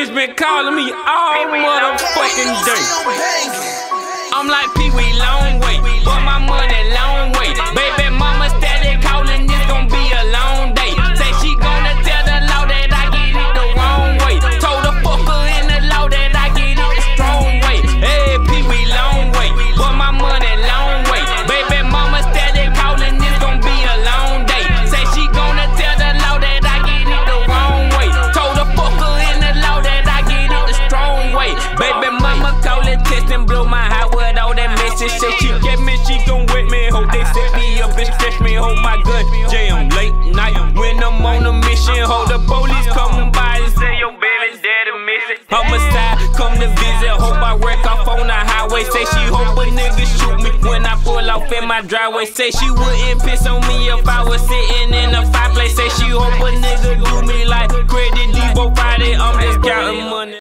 bitch been calling me all motherfucking day. I'm like Pee-wee, long way, but my money long way. Baby mama steady calling, this gon' be a long day. Say she gonna tell the law that I get it the wrong way. Told the fucker in the law that I get it the strong way. Hey, Pee-wee, long way, but my money long way. Baby mama steady calling, this gon' be a long day. Say she gonna tell the law that I get it the wrong way. Told the fucker in the law that I get it the strong way. Baby mama call it test and blow my high with all that message. Say she get me, she gon' wet me. Hope they set me up and stretch me. Hold my gun jam late night when I'm on a mission. Hold the police come by and say your baby daddy missing. Homicide come to visit. Hope I wreck off on the highway. Say she hope a nigga shoot me when I pull off in my driveway. Say she wouldn't piss on me if I was sitting in a fireplace. Say she hope a nigga do me like Credit Depot Friday. I'm just counting money.